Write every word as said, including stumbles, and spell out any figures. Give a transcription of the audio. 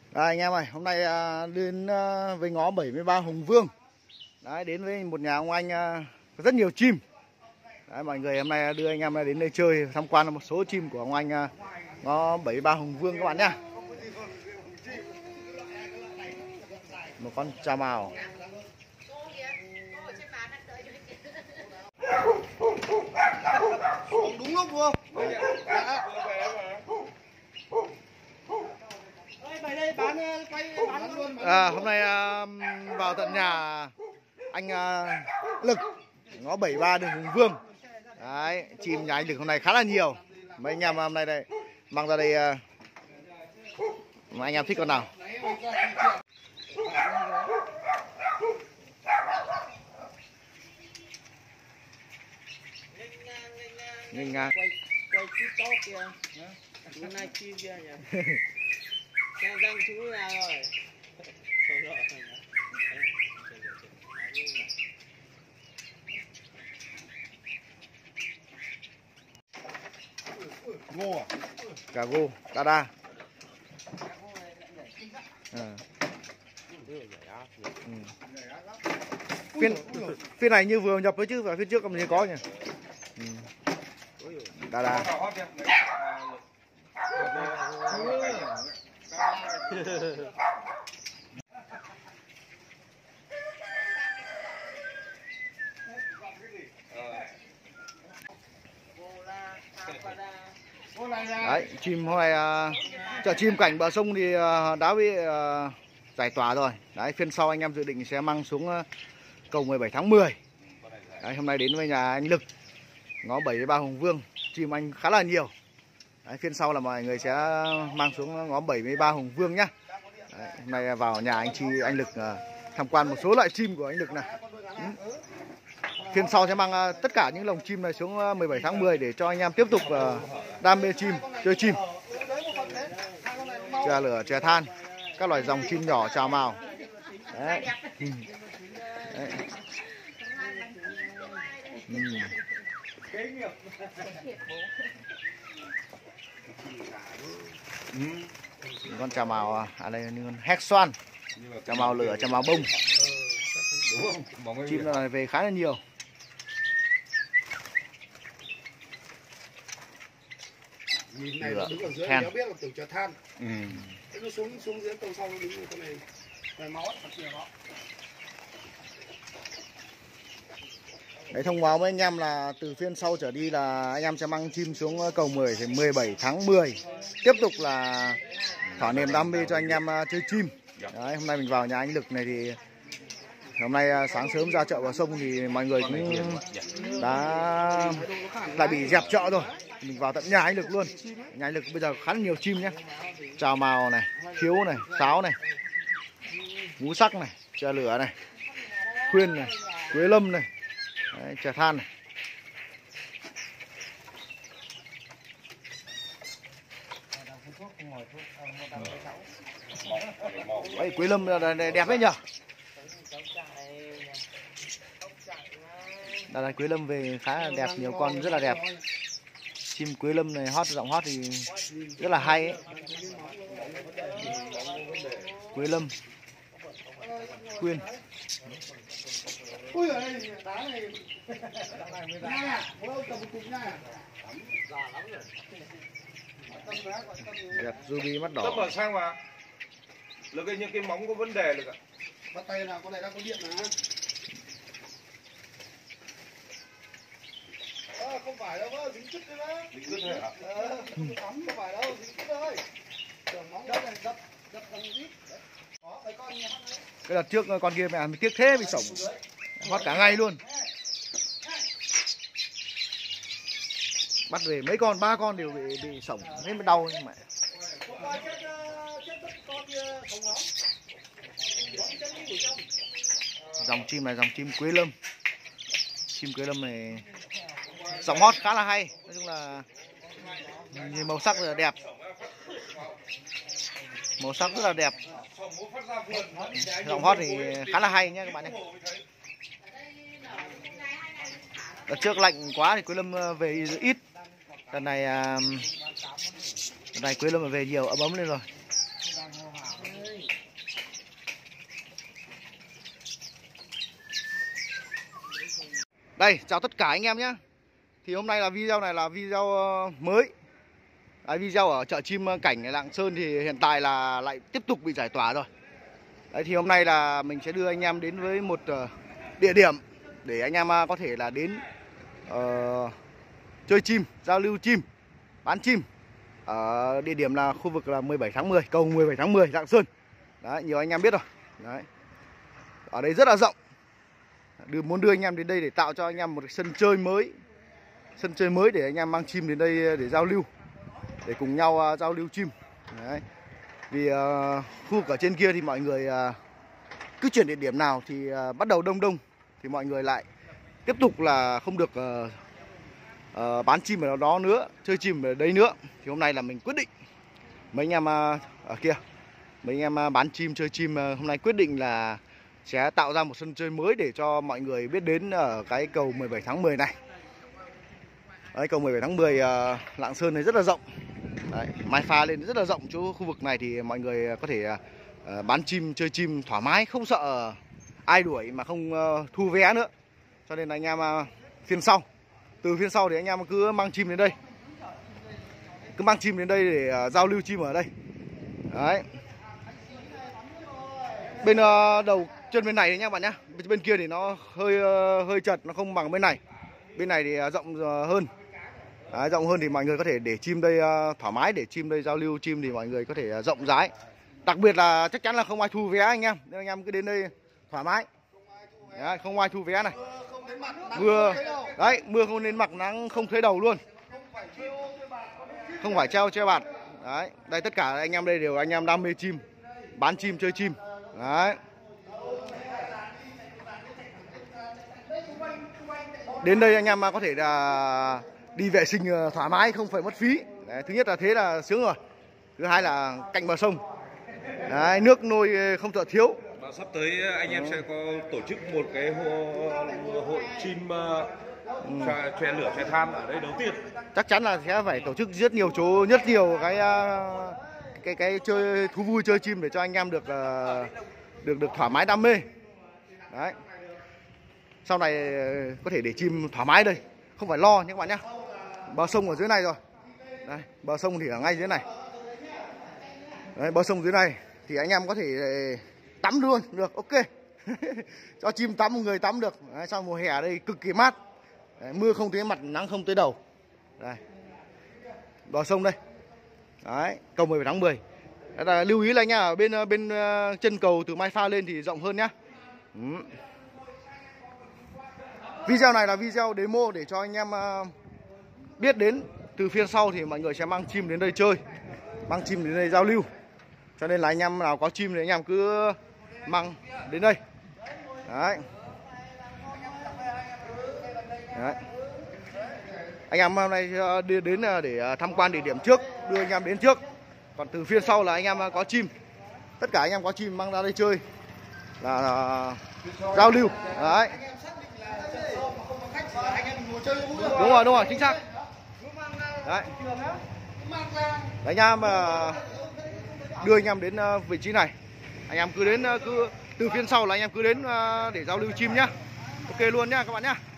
Đây, anh em ơi, hôm nay à, đến à, với ngõ bảy mươi ba Hùng Vương. Đấy, đến với một nhà ông anh à, có rất nhiều chim. Đấy, mọi người hôm nay đưa anh em đến đây chơi tham quan một số chim của ông anh à, ngõ bảy mươi ba Hùng Vương các bạn nhá. Một con trà mào. Đúng lúc luôn. À, hôm nay à, vào tận nhà anh à, Lực ngõ bảy mươi ba đường Hùng Vương. Đấy, chim nhà anh Lực hôm nay khá là nhiều. Mấy anh em hôm nay đây mang ra đây à, mà anh em thích con nào. Nghênh ngang. Quay quay chip tốt kìa. Chú nay chim kia nhỉ. Xem răng chú nào rồi. Ngô à? Cà gô, đa đa. À. Ừ. Phiên phiên này như vừa nhập với chứ và phiên trước làm gì có nhỉ? Ừ. Đa đa. Đấy, chim hôm nay uh, chợ chim cảnh bờ sông thì uh, đã bị uh, giải tỏa rồi. Đấy, phiên sau anh em dự định sẽ mang xuống uh, cầu mười bảy tháng mười. Đấy, hôm nay đến với nhà anh Lực ngõ bảy mươi ba Hùng Vương, chim anh khá là nhiều. Đấy, phiên sau là mọi người sẽ mang xuống ngõ bảy mươi ba Hùng Vương nhá. Đấy, hôm nay vào nhà anh Chi anh Lực uh, tham quan một số loại chim của anh Lực này. Ừ. Phiên sau sẽ mang uh, tất cả những lồng chim này xuống uh, mười bảy tháng mười để cho anh em tiếp tục uh, đam mê chim, chơi chim. Chè lửa, chè than, các loại dòng chim nhỏ chào mào. Đấy. Ừ. Đấy. Ừ. Ừ. Con chào mào à đây là con héc xoan, chào mào lửa, chào mào bông. Chim này về khá là nhiều. Nhìn này nó đứng ở dưới Than. nó biết là tưởng chợ than. Ừ. Nó xuống xuống dưới tầng sau nó đứng ở cái này. Này máu thật kìa đó. Đấy, thông báo với anh em là từ phiên sau trở đi là anh em sẽ mang chim xuống cầu mười thì mười bảy tháng mười. Tiếp tục là thỏa niềm đam mê cho anh em chơi chim. Đấy, hôm nay mình vào nhà anh Lực này thì hôm nay sáng sớm ra chợ bờ sông thì mọi người cũng đã lại bị dẹp chợ rồi. Mình vào tận nhà anh Lực luôn. Nhà anh Lực bây giờ khá là nhiều chim nhé. Chào mào này, khiếu này, sáo này, ngũ sắc này, chè lửa này, khuyên này, quế lâm này. Đấy, chè than này. Đấy, quế lâm đẹp đấy nhở. Đây là quế lâm về khá là đẹp, nhiều con rất là đẹp. Chim quế lâm này hót, giọng hót thì rất là hay ấy. Quế lâm, khuyên. Ui giời, đá này. Nha, bố cầm một cục nha. Đẹp ruby mắt đỏ. Tấp vào sang mà. Lực cái những cái móng có vấn đề lực ạ. Bắt tay nào, con này đang có điện mà. À, không phải đâu, bác, dính cứt đấy bác. Dính cứt thôi hả? Ờ, không ấm, không phải đâu, dính cứt thôi. Tưởng móng đất này đập, đập thằng ít. Đó, mấy con nhé. Cái đợt trước con kia mẹ tiếc thế bị sổng. Hót cả ngày luôn. Bắt về mấy con, ba con đều bị bị sổng, nên mới đau nhưng mà. Dòng chim này dòng chim quế lâm. Chim quế lâm này giọng hót khá là hay, nói chung là nhìn màu sắc rất là đẹp. Màu sắc rất là đẹp. Giọng hót thì khá là hay nhé các bạn nhé. Đợt trước lạnh quá thì quế lâm về ít. Đợt này đợt này quế lâm về nhiều, ấm ấm lên rồi. Đây, chào tất cả anh em nhé. Thì hôm nay là video này là video mới. Đấy, video ở chợ chim cảnh Lạng Sơn thì hiện tại là lại tiếp tục bị giải tỏa rồi. Đấy, thì hôm nay là mình sẽ đưa anh em đến với một địa điểm để anh em có thể là đến uh, chơi chim, giao lưu chim, bán chim. Ở địa điểm là khu vực là mười bảy tháng mười, cầu mười bảy tháng mười Lạng Sơn. Đấy, nhiều anh em biết rồi. Đấy. Ở đây rất là rộng. Đưa, muốn đưa anh em đến đây để tạo cho anh em một sân chơi mới. Sân chơi mới để anh em mang chim đến đây để giao lưu, để cùng nhau uh, giao lưu chim. Đấy. Vì uh, khu vực ở trên kia thì mọi người uh, cứ chuyển địa điểm nào thì uh, bắt đầu đông đông thì mọi người lại tiếp tục là không được uh, uh, bán chim ở đó nữa, chơi chim ở đây nữa. Thì hôm nay là mình quyết định mấy anh em uh, ở kia, mấy anh em uh, bán chim chơi chim uh, hôm nay quyết định là sẽ tạo ra một sân chơi mới để cho mọi người biết đến ở cái cầu mười bảy tháng mười này. Đấy, cầu mười bảy tháng mười uh, Lạng Sơn này rất là rộng. Đấy, mai pha lên rất là rộng, chỗ khu vực này thì mọi người có thể uh, bán chim, chơi chim thoải mái, không sợ ai đuổi mà không uh, thu vé nữa. Cho nên là anh em uh, phiên sau, từ phiên sau thì anh em cứ mang chim đến đây, cứ mang chim đến đây để uh, giao lưu chim ở đây. Đấy. Bên uh, đầu chân bên này nhá bạn nhá, bên kia thì nó hơi uh, hơi chật, nó không bằng bên này. Bên này thì uh, rộng uh, hơn. Đấy, rộng hơn thì mọi người có thể để chim đây uh, thoải mái, để chim đây giao lưu chim thì mọi người có thể uh, rộng rãi. Đặc biệt là chắc chắn là không ai thu vé anh em, nên anh em cứ đến đây thoải mái. Đấy, không ai thu vé này. Mưa, đấy, mưa không đến mặt, nắng không thấy đầu luôn. Không phải treo che bạt. Đấy, đây tất cả anh em đây đều anh em đam mê chim, bán chim, chơi chim. Đấy. Đến đây anh em có thể là đi vệ sinh thoải mái, không phải mất phí. Đấy, thứ nhất là thế là sướng rồi. Thứ hai là cạnh bờ sông. Đấy, nước nôi không sợ thiếu. Và sắp tới anh em sẽ có tổ chức một cái hội, hội chim uh, ừ. chòe lửa, chòe than ở đây đầu tiên. Chắc chắn là sẽ phải tổ chức rất nhiều chỗ, rất nhiều cái uh, cái cái chơi thú vui, chơi chim để cho anh em được uh, được được thoải mái đam mê. Đấy. Sau này có thể để chim thoải mái đây, không phải lo nhé các bạn nhé. Bờ sông ở dưới này rồi. Đây, bờ sông thì ở ngay dưới này. Đấy, bờ sông dưới này thì anh em có thể tắm luôn được, ok. Cho chim tắm, người tắm được. Đấy, sau mùa hè ở đây cực kỳ mát. Đấy, mưa không tới mặt, nắng không tới đầu. Đây. Bờ sông đây. Đấy, cầu mười bảy tháng mười. Đấy là lưu ý là nha, ở bên bên chân cầu từ Mai Pha lên thì rộng hơn nhá. Ừ. Video này là video demo để cho anh em uh, biết đến. Từ phiên sau thì mọi người sẽ mang chim đến đây chơi, mang chim đến đây giao lưu. Cho nên là anh em nào có chim thì anh em cứ mang đến đây. Đấy. Đấy. Anh em hôm nay đi đến để tham quan địa điểm trước, đưa anh em đến trước. Còn từ phiên sau là anh em có chim, tất cả anh em có chim mang ra đây chơi là, là giao lưu. Đấy. Đúng rồi, đúng rồi, chính xác. Đấy. Đấy nha, mà đưa anh em đến vị trí này. Anh em cứ đến, cứ từ phiên sau là anh em cứ đến để giao lưu chim nhá. Ok luôn nhá các bạn nhá.